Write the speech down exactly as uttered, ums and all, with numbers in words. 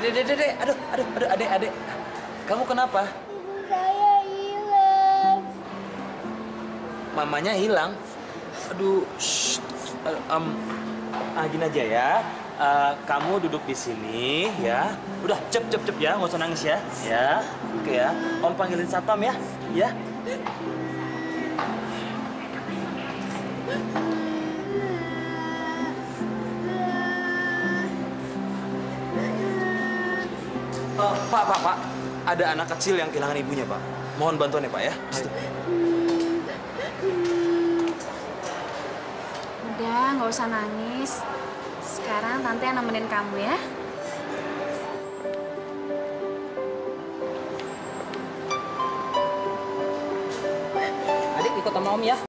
dek, dek, dek, aduh, aduh, aduh, adek, adek. Kamu kenapa? Saya hilang. Mamanya hilang. Aduh, shh. Um, ah, gini aja ya. Uh, kamu duduk di sini ya. Udah, cep, cep, cep ya, nggak usah nangis ya. Ya, oke ya. Om panggilin satpam ya, ya. Uh, pak, pak, pak. Ada anak kecil yang kehilangan ibunya, Pak. Mohon bantuan ya, Pak ya. Udah, nggak usah nangis. Sekarang tante yang nemenin kamu ya. Adik ikut sama Om ya.